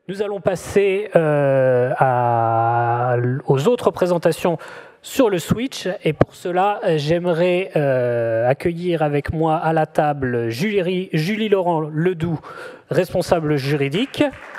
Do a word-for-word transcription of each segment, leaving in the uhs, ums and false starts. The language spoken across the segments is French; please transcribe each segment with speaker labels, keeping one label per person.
Speaker 1: Nous allons passer euh, à, aux autres présentations sur le Switch. Et pour cela, j'aimerais euh, accueillir avec moi à la table Julie, Julie Laurent Ledoux, responsable juridique.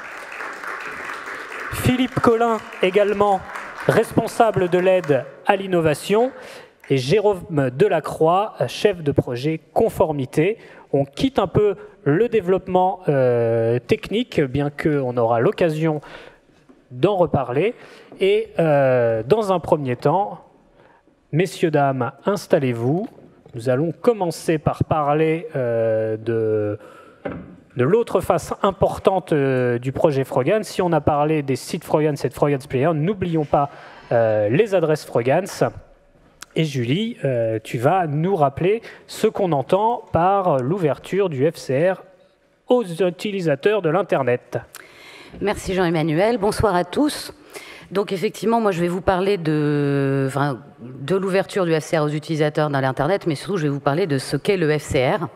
Speaker 1: Philippe Collin, également responsable de l'aide à l'innovation. Et Jérôme Delacroix, chef de projet conformité. On quitte un peu le développement euh, technique, bien qu'on aura l'occasion d'en reparler. Et euh, dans un premier temps, messieurs, dames, installez-vous. Nous allons commencer par parler euh, de, de l'autre face importante euh, du projet Frogance. Si on a parlé des sites Frogance et de Frogance Player, n'oublions pas euh, les adresses Frogance. Et Julie, euh, tu vas nous rappeler ce qu'on entend par l'ouverture du F C R aux utilisateurs de l'Internet.
Speaker 2: Merci Jean-Emmanuel. Bonsoir à tous. Donc effectivement, moi je vais vous parler de, enfin, de l'ouverture du F C R aux utilisateurs de l'Internet, mais surtout je vais vous parler de ce qu'est le F C R.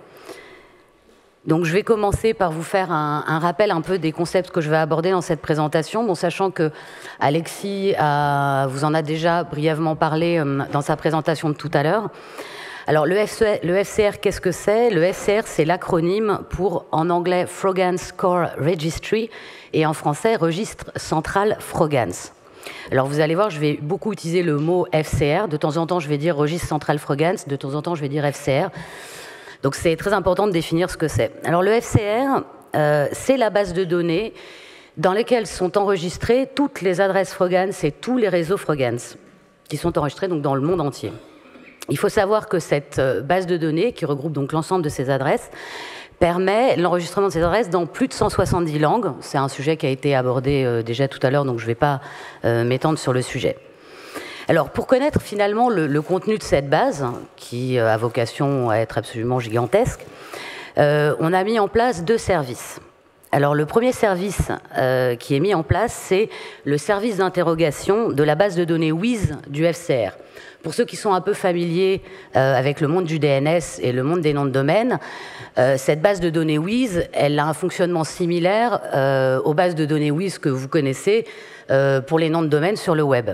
Speaker 2: Donc je vais commencer par vous faire un, un rappel un peu des concepts que je vais aborder dans cette présentation, bon, sachant que Alexis a, vous en a déjà brièvement parlé euh, dans sa présentation de tout à l'heure. Alors le, F C R, le F C R, qu'est-ce que c'est? Le F C R, c'est l'acronyme pour, en anglais, Frogance Core Registry, et en français, Registre Central Frogance. Alors vous allez voir, je vais beaucoup utiliser le mot F C R. De temps en temps, je vais dire Registre Central Frogance, de temps en temps, je vais dire F C R. Donc c'est très important de définir ce que c'est. Alors le F C R, euh, c'est la base de données dans laquelle sont enregistrées toutes les adresses Frogance et tous les réseaux Frogance qui sont enregistrés donc dans le monde entier. Il faut savoir que cette base de données, qui regroupe donc l'ensemble de ces adresses, permet l'enregistrement de ces adresses dans plus de cent soixante-dix langues. C'est un sujet qui a été abordé euh, déjà tout à l'heure, donc je ne vais pas euh, m'étendre sur le sujet. Alors, pour connaître finalement le, le contenu de cette base, qui a vocation à être absolument gigantesque, euh, on a mis en place deux services. Alors, le premier service euh, qui est mis en place, c'est le service d'interrogation de la base de données Wiz du F C R. Pour ceux qui sont un peu familiers euh, avec le monde du D N S et le monde des noms de domaine, euh, cette base de données Wiz, elle a un fonctionnement similaire euh, aux bases de données Wiz que vous connaissez euh, pour les noms de domaine sur le web.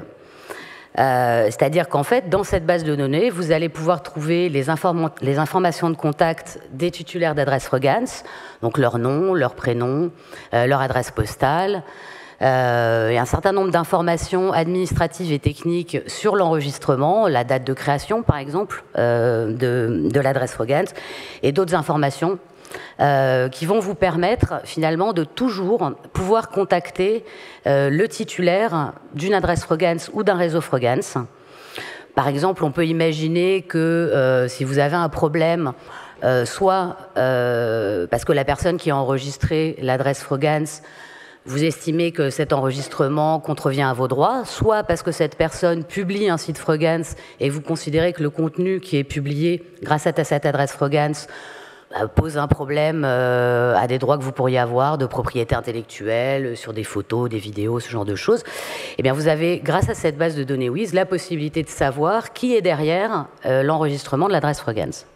Speaker 2: Euh, C'est-à-dire qu'en fait, dans cette base de données, vous allez pouvoir trouver les, inform les informations de contact des titulaires d'adresse Frogance, donc leur nom, leur prénom, euh, leur adresse postale, euh, et un certain nombre d'informations administratives et techniques sur l'enregistrement, la date de création, par exemple, euh, de, de l'adresse Frogance, et d'autres informations Euh, qui vont vous permettre finalement de toujours pouvoir contacter euh, le titulaire d'une adresse Frogance ou d'un réseau Frogance. Par exemple, on peut imaginer que euh, si vous avez un problème, euh, soit euh, parce que la personne qui a enregistré l'adresse Frogance, vous estimez que cet enregistrement contrevient à vos droits, soit parce que cette personne publie un site Frogance et vous considérez que le contenu qui est publié grâce à cette adresse Frogance pose un problème euh, à des droits que vous pourriez avoir de propriété intellectuelle, sur des photos, des vidéos, ce genre de choses. Eh bien, vous avez, grâce à cette base de données Wiz, la possibilité de savoir qui est derrière euh, l'enregistrement de l'adresse Frogance.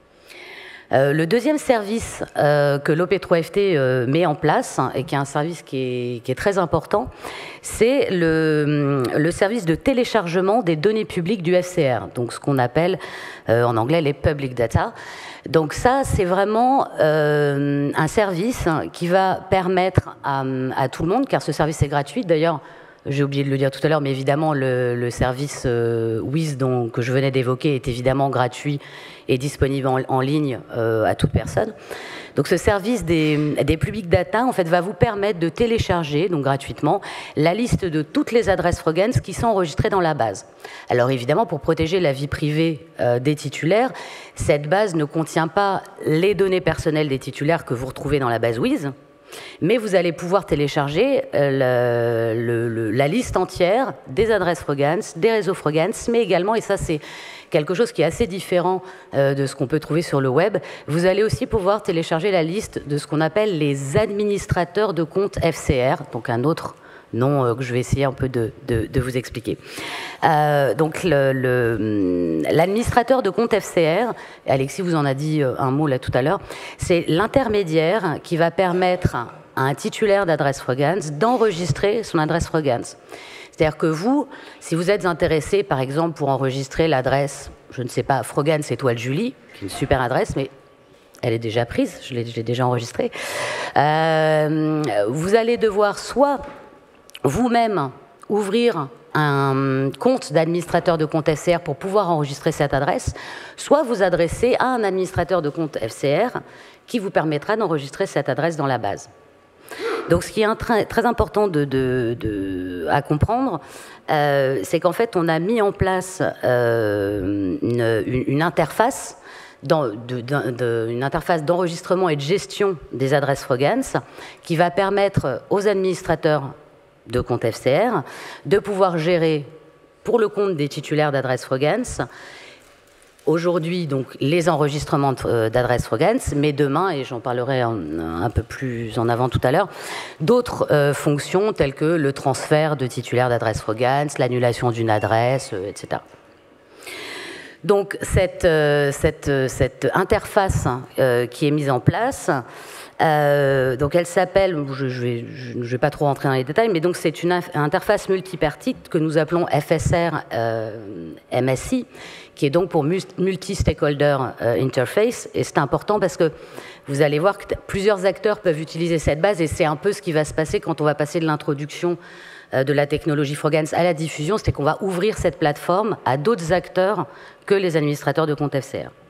Speaker 2: Euh, le deuxième service euh, que l'O P trois F T euh, met en place, et qui est un service qui est, qui est très important, c'est le, le service de téléchargement des données publiques du F C R, donc ce qu'on appelle euh, en anglais les public data. Donc ça, c'est vraiment euh, un service qui va permettre à, à tout le monde, car ce service est gratuit. D'ailleurs, j'ai oublié de le dire tout à l'heure, mais évidemment, le, le service euh, Wiz dont, que je venais d'évoquer est évidemment gratuit et disponible en, en ligne euh, à toute personne. Donc ce service des, des public data, en fait, va vous permettre de télécharger, donc gratuitement, la liste de toutes les adresses Frogance qui sont enregistrées dans la base. Alors évidemment, pour protéger la vie privée euh, des titulaires, cette base ne contient pas les données personnelles des titulaires que vous retrouvez dans la base Wiz, mais vous allez pouvoir télécharger euh, le, le, le, la liste entière des adresses Frogance, des réseaux Frogance, mais également, et ça c'est quelque chose qui est assez différent euh, de ce qu'on peut trouver sur le web, vous allez aussi pouvoir télécharger la liste de ce qu'on appelle les administrateurs de comptes F C R, donc un autre nom euh, que je vais essayer un peu de, de, de vous expliquer. Euh, donc l'administrateur de compte F C R, Alexis vous en a dit un mot là tout à l'heure, c'est l'intermédiaire qui va permettre à un titulaire d'adresse Frogance d'enregistrer son adresse Frogance. C'est-à-dire que vous, si vous êtes intéressé, par exemple, pour enregistrer l'adresse, je ne sais pas, Frogance étoile Julie, qui est une super adresse, mais elle est déjà prise, je l'ai déjà enregistrée, euh, vous allez devoir soit vous-même ouvrir un compte d'administrateur de compte F C R pour pouvoir enregistrer cette adresse, soit vous adresser à un administrateur de compte F C R qui vous permettra d'enregistrer cette adresse dans la base. Donc ce qui est très, très important de, de, de, à comprendre, euh, c'est qu'en fait on a mis en place euh, une, une, une interface Dans, de, de, de, une interface d'enregistrement et de gestion des adresses Frogance qui va permettre aux administrateurs de compte F C R de pouvoir gérer pour le compte des titulaires d'adresses Frogance aujourd'hui donc les enregistrements d'adresses Frogance, mais demain, et j'en parlerai en, un peu plus en avant tout à l'heure, d'autres euh, fonctions telles que le transfert de titulaires d'adresses Frogance, l'annulation d'une adresse, euh, et cetera. Donc cette, euh, cette, cette interface euh, qui est mise en place, euh, donc elle s'appelle, je ne vais, vais pas trop rentrer dans les détails, mais donc c'est une interface multipartite que nous appelons F S R euh, M S I, qui est donc pour Multi-Stakeholder euh, Interface, et c'est important parce que vous allez voir que plusieurs acteurs peuvent utiliser cette base, et c'est un peu ce qui va se passer quand on va passer de l'introduction de la technologie Frogance à la diffusion, c'est qu'on va ouvrir cette plateforme à d'autres acteurs que les administrateurs de compte F C R.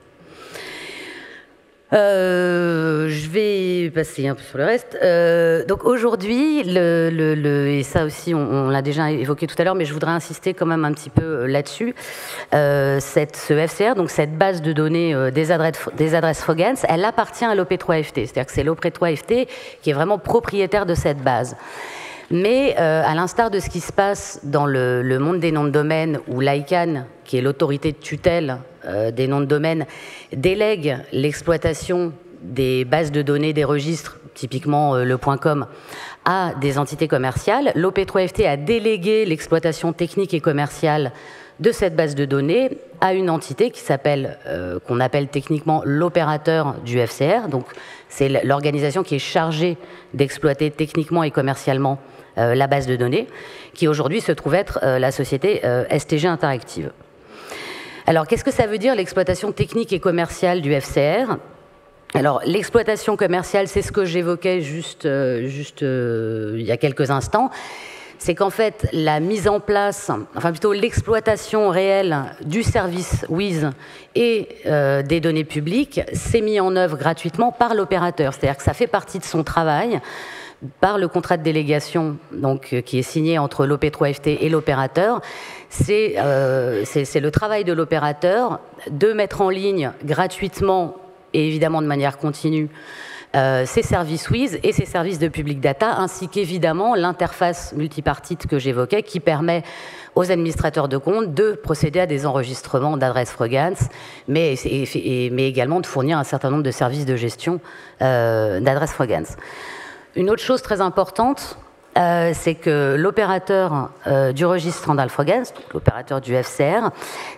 Speaker 2: Euh, je vais passer un peu sur le reste. Euh, donc aujourd'hui, le, le, le, et ça aussi on, on l'a déjà évoqué tout à l'heure, mais je voudrais insister quand même un petit peu là-dessus. Euh, cette, ce F C R, donc cette base de données euh, des, adresses, des adresses Frogance, elle appartient à l'O P trois F T, c'est-à-dire que c'est l'O P trois F T qui est vraiment propriétaire de cette base. Mais euh, à l'instar de ce qui se passe dans le, le monde des noms de domaine, où l'I C A N, qui est l'autorité de tutelle euh, des noms de domaine, délègue l'exploitation des bases de données, des registres, typiquement euh, le .com, à des entités commerciales, l'O P trois F T a délégué l'exploitation technique et commerciale de cette base de données à une entité qui s'appelle, euh, qu'on appelle techniquement l'opérateur du F C R. Donc c'est l'organisation qui est chargée d'exploiter techniquement et commercialement Euh, la base de données, qui aujourd'hui se trouve être euh, la société euh, S T G Interactive. Alors, qu'est-ce que ça veut dire l'exploitation technique et commerciale du F C R? Alors, l'exploitation commerciale, c'est ce que j'évoquais juste, euh, juste euh, il y a quelques instants. C'est qu'en fait, la mise en place, enfin plutôt l'exploitation réelle du service W I S et euh, des données publiques, s'est mis en œuvre gratuitement par l'opérateur. C'est-à-dire que ça fait partie de son travail par le contrat de délégation donc, qui est signé entre l'O P trois F T et l'opérateur. C'est euh, le travail de l'opérateur de mettre en ligne gratuitement et évidemment de manière continue euh, ses services W I S et ses services de public data, ainsi qu'évidemment l'interface multipartite que j'évoquais qui permet aux administrateurs de compte de procéder à des enregistrements d'adresses Frogance, mais, et, et, mais également de fournir un certain nombre de services de gestion euh, d'adresses Frogance. Une autre chose très importante, euh, c'est que l'opérateur euh, du registre Randall Frogance, l'opérateur du F C R,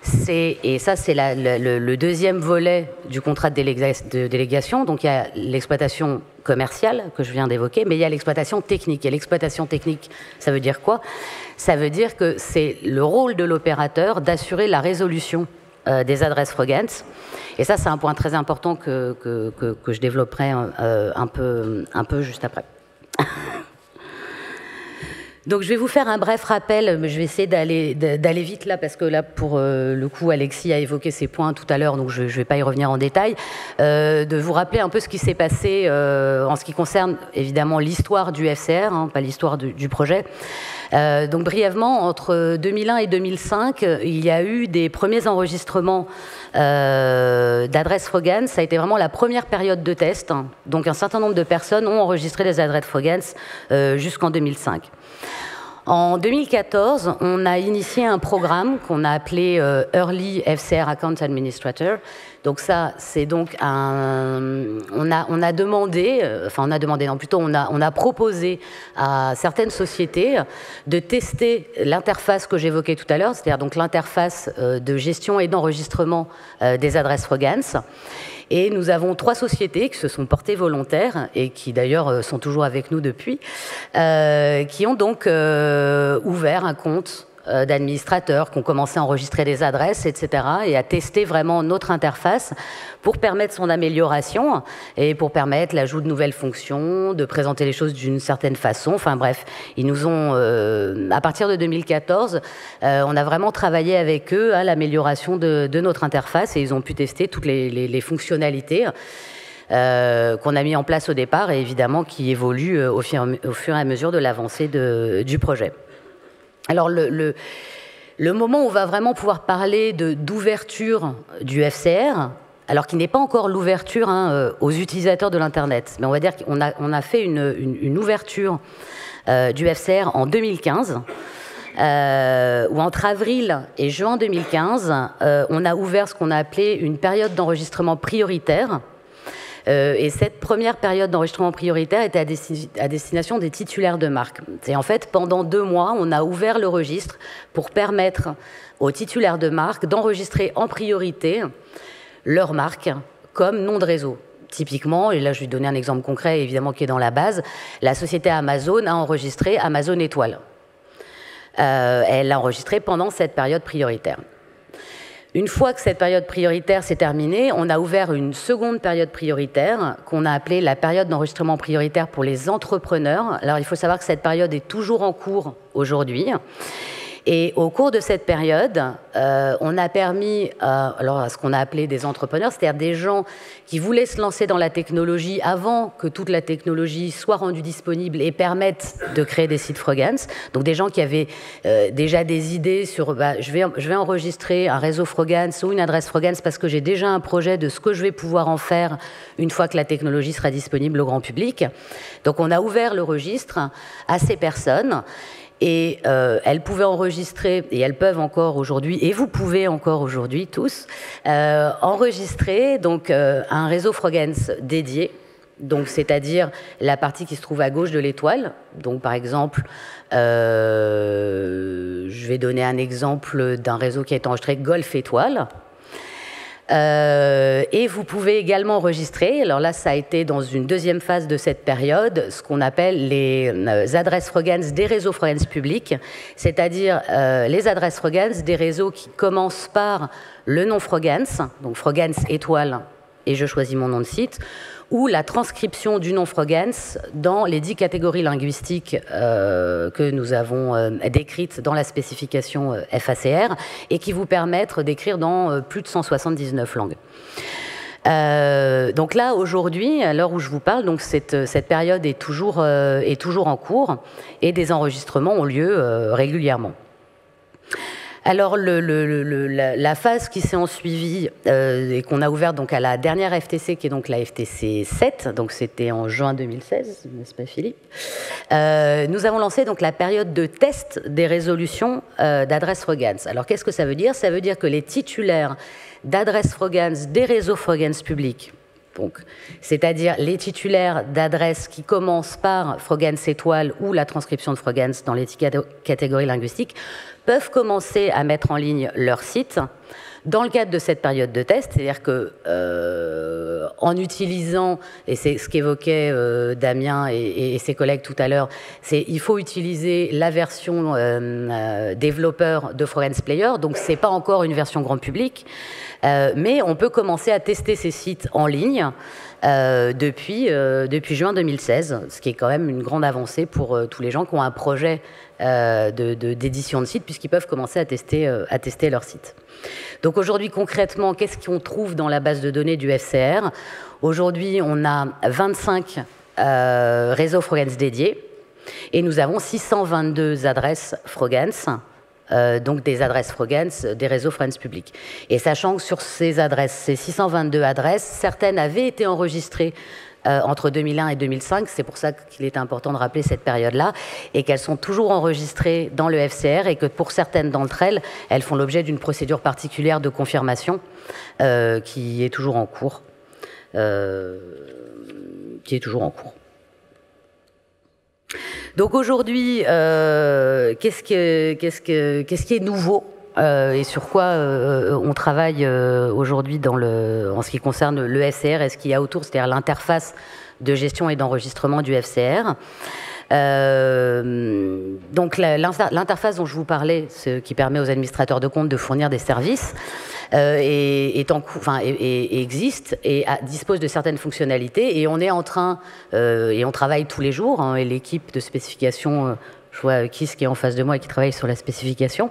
Speaker 2: et ça c'est le, le deuxième volet du contrat de, déléga, de délégation, donc il y a l'exploitation commerciale que je viens d'évoquer, mais il y a l'exploitation technique. Et l'exploitation technique, ça veut dire quoi? Ça veut dire que c'est le rôle de l'opérateur d'assurer la résolution euh, des adresses Frogance. Et ça, c'est un point très important que, que, que, que je développerai euh, un, peu, un peu juste après. Donc, je vais vous faire un bref rappel, mais je vais essayer d'aller d'aller vite là, parce que là, pour euh, le coup, Alexis a évoqué ces points tout à l'heure, donc je ne vais pas y revenir en détail. Euh, de vous rappeler un peu ce qui s'est passé euh, en ce qui concerne, évidemment, l'histoire du F C R, hein, pas l'histoire du, du projet. Euh, donc brièvement, entre deux mille un et deux mille cinq, il y a eu des premiers enregistrements euh, d'adresses Frogance. Ça a été vraiment la première période de test. Hein. Donc un certain nombre de personnes ont enregistré des adresses Frogance euh, jusqu'en deux mille cinq. En deux mille quatorze, on a initié un programme qu'on a appelé euh, Early F C R Account Administrator. Donc ça, c'est donc un... On a, on a demandé, euh, enfin on a demandé, non plutôt on a, on a proposé à certaines sociétés de tester l'interface que j'évoquais tout à l'heure, c'est-à-dire donc l'interface euh, de gestion et d'enregistrement euh, des adresses Frogance. Et nous avons trois sociétés qui se sont portées volontaires et qui d'ailleurs sont toujours avec nous depuis, euh, qui ont donc euh, ouvert un compte d'administrateurs, qui ont commencé à enregistrer des adresses, et cetera, et à tester vraiment notre interface pour permettre son amélioration et pour permettre l'ajout de nouvelles fonctions, de présenter les choses d'une certaine façon. Enfin bref, ils nous ont, euh, à partir de deux mille quatorze, euh, on a vraiment travaillé avec eux à l'amélioration de, de notre interface et ils ont pu tester toutes les, les, les fonctionnalités Euh, qu'on a mis en place au départ et évidemment qui évoluent euh, au, fur, au fur et à mesure de l'avancée du projet. Alors le, le, le moment où on va vraiment pouvoir parler d'ouverture du F C R, alors qu'il n'est pas encore l'ouverture hein, aux utilisateurs de l'Internet, mais on va dire qu'on a, on a fait une, une, une ouverture euh, du F C R en deux mille quinze, euh, où entre avril et juin deux mille quinze, euh, on a ouvert ce qu'on a appelé une période d'enregistrement prioritaire. Euh, et cette première période d'enregistrement prioritaire était à, desti à destination des titulaires de marque. Et en fait, pendant deux mois, on a ouvert le registre pour permettre aux titulaires de marque d'enregistrer en priorité leur marque comme nom de réseau. Typiquement, et là je vais donner un exemple concret évidemment qui est dans la base, la société Amazon a enregistré Amazon Étoile. Euh, elle l'a enregistré pendant cette période prioritaire. Une fois que cette période prioritaire s'est terminée, on a ouvert une seconde période prioritaire qu'on a appelée la période d'enregistrement prioritaire pour les entrepreneurs. Alors il faut savoir que cette période est toujours en cours aujourd'hui. Et au cours de cette période, euh, on a permis euh, alors, à ce qu'on a appelé des entrepreneurs, c'est-à-dire des gens qui voulaient se lancer dans la technologie avant que toute la technologie soit rendue disponible et permette de créer des sites Frogance. Donc des gens qui avaient euh, déjà des idées sur bah, je, vais, je vais enregistrer un réseau Frogance ou une adresse Frogance parce que j'ai déjà un projet de ce que je vais pouvoir en faire une fois que la technologie sera disponible au grand public. Donc on a ouvert le registre à ces personnes. Et euh, elles pouvaient enregistrer, et elles peuvent encore aujourd'hui, et vous pouvez encore aujourd'hui tous, euh, enregistrer donc, euh, un réseau Frogance dédié, donc c'est-à-dire la partie qui se trouve à gauche de l'étoile. Donc par exemple, euh, je vais donner un exemple d'un réseau qui a été enregistré Golf Étoile. Euh, et vous pouvez également enregistrer, alors là ça a été dans une deuxième phase de cette période, ce qu'on appelle les euh, adresses Frogance des réseaux Frogance publics, c'est-à-dire euh, les adresses Frogance des réseaux qui commencent par le nom Frogance, donc Frogance étoile, et je choisis mon nom de site, ou la transcription du nom Frogance dans les dix catégories linguistiques euh, que nous avons euh, décrites dans la spécification euh, F A C R et qui vous permettent d'écrire dans euh, plus de cent soixante-dix-neuf langues. Euh, donc là, aujourd'hui, à l'heure où je vous parle, donc cette, cette période est toujours, euh, est toujours en cours et des enregistrements ont lieu euh, régulièrement. Alors, le, le, le, la, la phase qui s'est en suivi euh, et qu'on a ouverte donc à la dernière F T C, qui est donc la F T C sept, donc c'était en juin deux mille seize, n'est-ce pas Philippe? euh, Nous avons lancé donc la période de test des résolutions euh, d'adresses Frogance. Alors, qu'est-ce que ça veut dire? Ça veut dire que les titulaires d'adresses Frogance des réseaux Frogance publics, donc, c'est-à-dire les titulaires d'adresses qui commencent par Frogance étoile ou la transcription de Frogance dans les catégories linguistiques, peuvent commencer à mettre en ligne leur site dans le cadre de cette période de test, c'est-à-dire que euh, en utilisant, et c'est ce qu'évoquait euh, Damien et, et ses collègues tout à l'heure, c'est il faut utiliser la version euh, euh, développeur de Frogance Player, donc c'est pas encore une version grand public, euh, mais on peut commencer à tester ces sites en ligne Euh, depuis, euh, depuis juin deux mille seize, ce qui est quand même une grande avancée pour euh, tous les gens qui ont un projet euh, d'édition de, de, de site, puisqu'ils peuvent commencer à tester, euh, à tester leur site. Donc aujourd'hui, concrètement, qu'est-ce qu'on trouve dans la base de données du F C R? Aujourd'hui, on a vingt-cinq euh, réseaux Frogance dédiés et nous avons six cent vingt-deux adresses Frogance. Euh, donc des adresses Frogance, des réseaux Frogance publics. Et sachant que sur ces adresses, ces six cent vingt-deux adresses, certaines avaient été enregistrées euh, entre deux mille un et deux mille cinq, c'est pour ça qu'il est important de rappeler cette période-là, et qu'elles sont toujours enregistrées dans le F C R, et que pour certaines d'entre elles, elles font l'objet d'une procédure particulière de confirmation euh, qui est toujours en cours. Euh, qui est toujours en cours. Donc aujourd'hui, euh, qu'est-ce que, qu'est-ce que, qu'est-ce qui est nouveau euh, et sur quoi euh, on travaille euh, aujourd'hui dans le, en ce qui concerne le F C R et ce qu'il y a autour, c'est-à-dire l'interface de gestion et d'enregistrement du F C R. Euh, donc l'interface dont je vous parlais, ce qui permet aux administrateurs de compte de fournir des services, euh, est, est en, enfin, est, est, existe et a, dispose de certaines fonctionnalités, et on est en train, euh, et on travaille tous les jours, hein, et l'équipe de spécification, euh, je vois Kiss qui est en face de moi et qui travaille sur la spécification,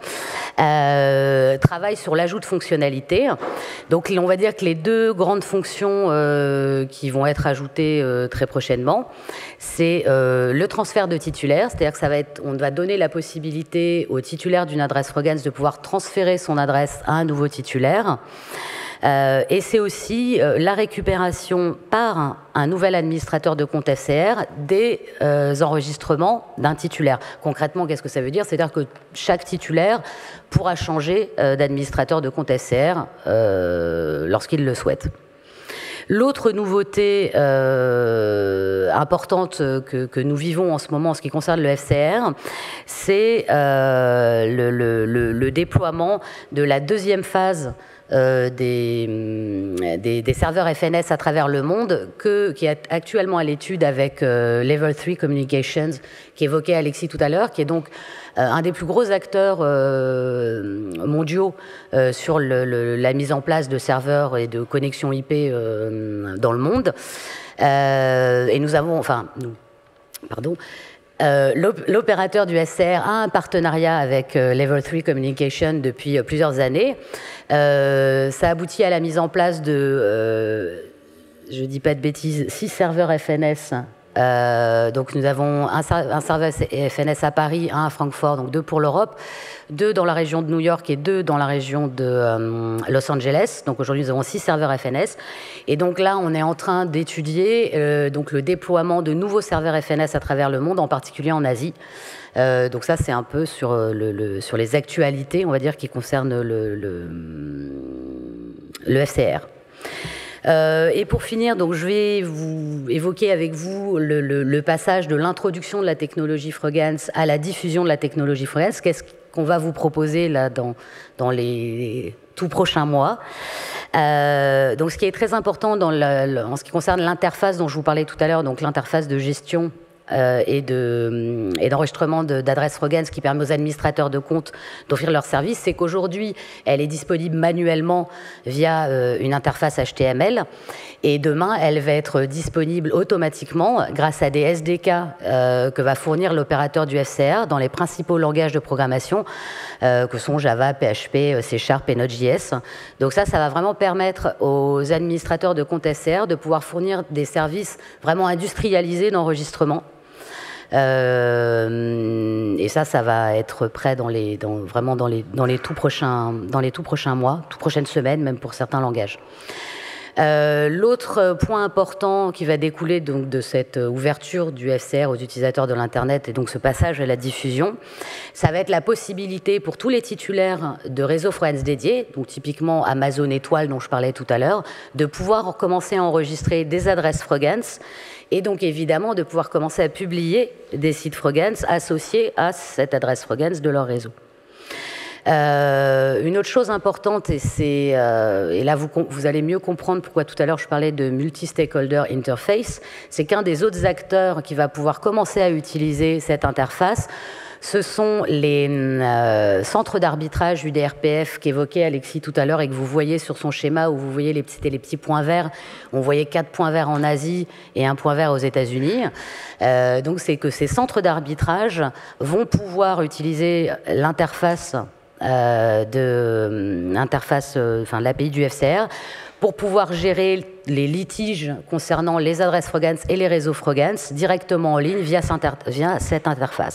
Speaker 2: euh, travaille sur l'ajout de fonctionnalités. Donc on va dire que les deux grandes fonctions euh, qui vont être ajoutées euh, très prochainement, c'est euh, le transfert de titulaire, c'est-à-dire que ça va être, on va donner la possibilité au titulaire d'une adresse Frogance de pouvoir transférer son adresse à un nouveau titulaire. Euh, et c'est aussi euh, la récupération par un, un nouvel administrateur de compte F C R des euh, enregistrements d'un titulaire. Concrètement, qu'est-ce que ça veut dire? C'est-à-dire que chaque titulaire pourra changer euh, d'administrateur de compte F C R euh, lorsqu'il le souhaite. L'autre nouveauté euh, importante que, que nous vivons en ce moment en ce qui concerne le F C R, c'est euh, le, le, le déploiement de la deuxième phase Euh, des, des, des serveurs F N S à travers le monde, que, qui est actuellement à l'étude avec euh, Level trois Communications, qu'évoquait Alexis tout à l'heure, qui est donc euh, un des plus gros acteurs euh, mondiaux euh, sur le, le, la mise en place de serveurs et de connexions I P euh, dans le monde. Euh, et nous avons, enfin, nous, pardon, Euh, l'opérateur du F C R a un partenariat avec euh, Level trois Communication depuis euh, plusieurs années. Euh, ça aboutit à la mise en place de, euh, je dis pas de bêtises, six serveurs F N S. Euh, donc nous avons un, un serveur F N S à Paris, un à Francfort, donc deux pour l'Europe, deux dans la région de New York et deux dans la région de euh, Los Angeles. Donc aujourd'hui nous avons six serveurs F N S. Et donc là on est en train d'étudier euh, donc le déploiement de nouveaux serveurs F N S à travers le monde, en particulier en Asie. Euh, donc ça c'est un peu sur, le, le, sur les actualités, on va dire, qui concernent le, le, le F C R. Euh, et pour finir, donc, je vais vous évoquer avec vous le, le, le passage de l'introduction de la technologie Frogance à la diffusion de la technologie Frogance. Qu'est-ce qu'on va vous proposer là dans, dans les tout prochains mois? Euh, donc, ce qui est très important dans le, en ce qui concerne l'interface dont je vous parlais tout à l'heure, donc l'interface de gestion Euh, et d'enregistrement de, d'adresses Frogance qui permet aux administrateurs de compte d'offrir leurs services, c'est qu'aujourd'hui, elle est disponible manuellement via euh, une interface H T M L, et demain, elle va être disponible automatiquement grâce à des S D K euh, que va fournir l'opérateur du F C R dans les principaux langages de programmation euh, que sont Java, P H P, C Sharp et Node.js. Donc ça, ça va vraiment permettre aux administrateurs de compte F C R de pouvoir fournir des services vraiment industrialisés d'enregistrement. Euh, et ça, ça va être prêt dans les, dans, vraiment dans les, dans les tout prochains, dans les tout prochains mois, toutes prochaines semaines, même pour certains langages. Euh, L'autre point important qui va découler donc de cette ouverture du F C R aux utilisateurs de l'Internet, et donc ce passage à la diffusion, ça va être la possibilité pour tous les titulaires de réseaux Frogance dédiés, donc typiquement Amazon Étoile dont je parlais tout à l'heure, de pouvoir commencer à enregistrer des adresses Frogance, et donc évidemment de pouvoir commencer à publier des sites Frogance associés à cette adresse Frogance de leur réseau. Euh, une autre chose importante, et, c'est, euh, et là vous, vous allez mieux comprendre pourquoi tout à l'heure je parlais de multi-stakeholder interface, c'est qu'un des autres acteurs qui va pouvoir commencer à utiliser cette interface, ce sont les euh, centres d'arbitrage U D R P F qu'évoquait Alexis tout à l'heure et que vous voyez sur son schéma où vous voyez les petits, les petits points verts. On voyait quatre points verts en Asie et un point vert aux États-Unis. Euh, donc c'est que ces centres d'arbitrage vont pouvoir utiliser l'interface euh, de l'interface, euh, enfin l'A P I du F C R pour pouvoir gérer les litiges concernant les adresses Frogance et les réseaux Frogance directement en ligne via, via cette interface.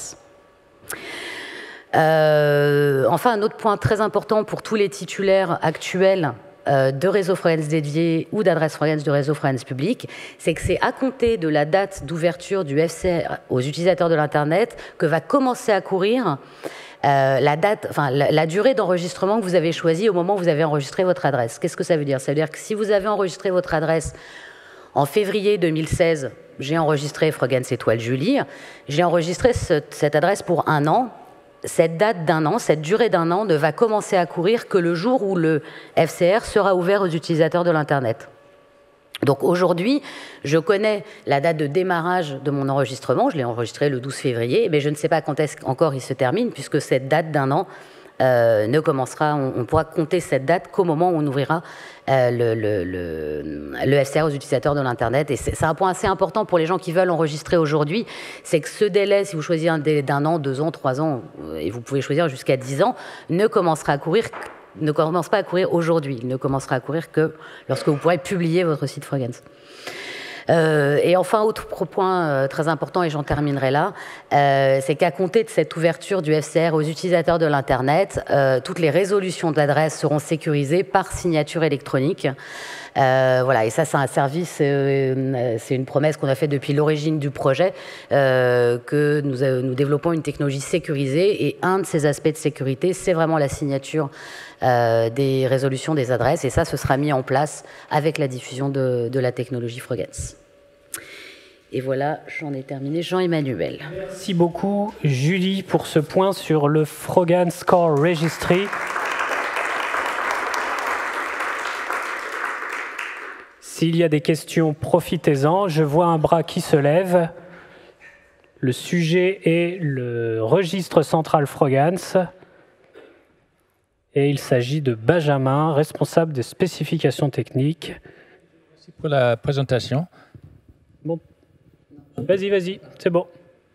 Speaker 2: Euh, enfin, un autre point très important pour tous les titulaires actuels euh, de réseaux Frogance dédiés ou d'adresses Frogance de réseau Frogance public, c'est que c'est à compter de la date d'ouverture du F C R aux utilisateurs de l'Internet que va commencer à courir euh, la, date, enfin, la, la durée d'enregistrement que vous avez choisie au moment où vous avez enregistré votre adresse. Qu'est-ce que ça veut dire? Ça veut dire que si vous avez enregistré votre adresse en février deux mille seize, j'ai enregistré Frogance Étoile Julie, j'ai enregistré ce, cette adresse pour un an, cette date d'un an, cette durée d'un an ne va commencer à courir que le jour où le F C R sera ouvert aux utilisateurs de l'Internet. Donc aujourd'hui, je connais la date de démarrage de mon enregistrement, je l'ai enregistré le douze février, mais je ne sais pas quand est-ce qu'encore il se termine, puisque cette date d'un an euh, ne commencera, on, on pourra compter cette date qu'au moment où on ouvrira euh, le, le, le, le F C R aux utilisateurs de l'Internet. Et c'est un point assez important pour les gens qui veulent enregistrer aujourd'hui, c'est que ce délai, si vous choisissez un délai d'un an, deux ans, trois ans, et vous pouvez choisir jusqu'à dix ans, ne commencera à courir ne commence pas à courir aujourd'hui. Il ne commencera à courir que lorsque vous pourrez publier votre site Frogance. Euh, et enfin, autre point euh, très important, et j'en terminerai là, euh, c'est qu'à compter de cette ouverture du F C R aux utilisateurs de l'Internet, euh, toutes les résolutions d'adresses seront sécurisées par signature électronique. Euh, voilà, et ça, c'est un service, euh, c'est une promesse qu'on a faite depuis l'origine du projet, euh, que nous, euh, nous développons une technologie sécurisée, et un de ces aspects de sécurité, c'est vraiment la signature euh, des résolutions des adresses, et ça, ce sera mis en place avec la diffusion de, de la technologie Frogance. Et voilà, j'en ai terminé. Jean-Emmanuel.
Speaker 1: Merci beaucoup, Julie, pour ce point sur le Frogance Core Registry. S'il y a des questions, profitez-en. Je vois un bras qui se lève. Le sujet est le registre central Frogance. Et il s'agit de Benjamin, responsable des spécifications techniques.
Speaker 3: Merci pour la présentation.
Speaker 1: Bon. Vas-y, vas-y, c'est bon.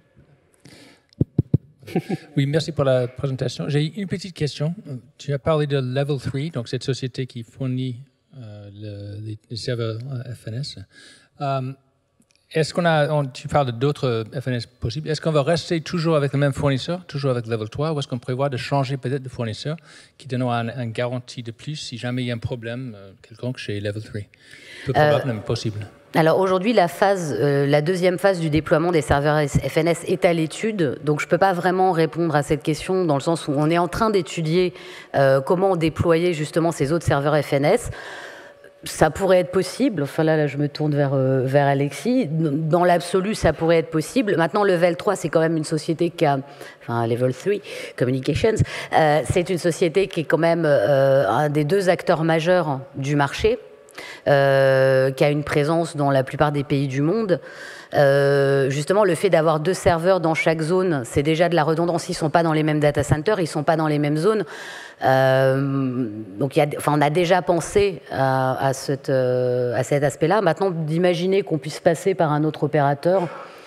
Speaker 3: Oui, merci pour la présentation. J'ai une petite question. Tu as parlé de Level trois, donc cette société qui fournit euh, le, les, les serveurs F N S. Um, Est-ce qu'on a, on, tu parles d'autres F N S possibles, est-ce qu'on va rester toujours avec le même fournisseur, toujours avec Level trois, ou est-ce qu'on prévoit de changer peut-être de fournisseur qui donnera une un garantie de plus si jamais il y a un problème euh, quelconque chez Level trois? Peu probable, euh, mais possible.
Speaker 2: Alors aujourd'hui, la phase, euh, la deuxième phase du déploiement des serveurs F N S est à l'étude, donc je ne peux pas vraiment répondre à cette question dans le sens où on est en train d'étudier euh, comment déployer justement ces autres serveurs F N S. Ça pourrait être possible, enfin là, là je me tourne vers, euh, vers Alexis, dans l'absolu ça pourrait être possible. Maintenant Level trois c'est quand même une société qui a, enfin Level trois Communications, euh, c'est une société qui est quand même euh, un des deux acteurs majeurs du marché, euh, qui a une présence dans la plupart des pays du monde. Euh, justement, le fait d'avoir deux serveurs dans chaque zone, c'est déjà de la redondance. Ils ne sont pas dans les mêmes data centers, ils ne sont pas dans les mêmes zones. Euh, donc, il y a, enfin, on a déjà pensé à, à, cette, euh, à cet aspect-là. Maintenant, d'imaginer qu'on puisse passer par un autre opérateur.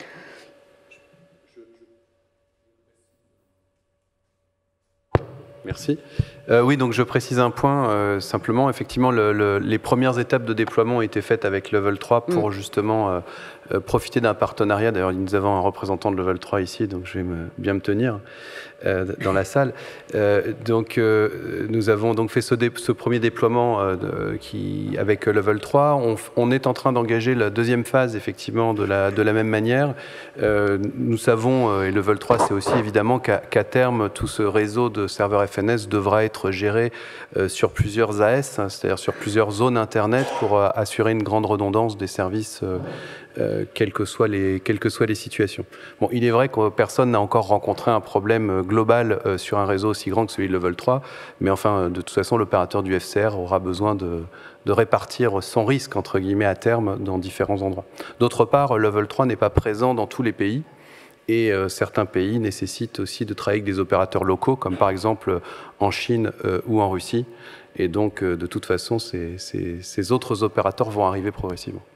Speaker 4: Merci. Euh, oui, donc je précise un point, euh, simplement, effectivement, le, le, les premières étapes de déploiement ont été faites avec Level trois pour mmh. justement euh, euh, profiter d'un partenariat. D'ailleurs, nous avons un représentant de Level trois ici, donc je vais me, bien me tenir euh, dans la salle. Euh, donc, euh, nous avons donc fait ce, dé, ce premier déploiement euh, de, qui, avec Level trois. On, on est en train d'engager la deuxième phase, effectivement, de la, de la même manière. Euh, nous savons, euh, et Level trois, c'est aussi évidemment qu'à qu'à terme, tout ce réseau de serveurs F N S devra être géré euh, sur plusieurs A S, hein, c'est-à-dire sur plusieurs zones Internet pour euh, assurer une grande redondance des services, euh, euh, quelles que soient les, quelles que soient les situations. Bon, il est vrai que personne n'a encore rencontré un problème global euh, sur un réseau aussi grand que celui de Level trois, mais enfin, de toute façon, l'opérateur du F C R aura besoin de, de répartir son risque, entre guillemets, à terme, dans différents endroits. D'autre part, Level trois n'est pas présent dans tous les pays. Et euh, certains pays nécessitent aussi de travailler avec des opérateurs locaux, comme par exemple en Chine euh, ou en Russie. Et donc, euh, de toute façon, ces, ces, ces autres opérateurs vont arriver progressivement.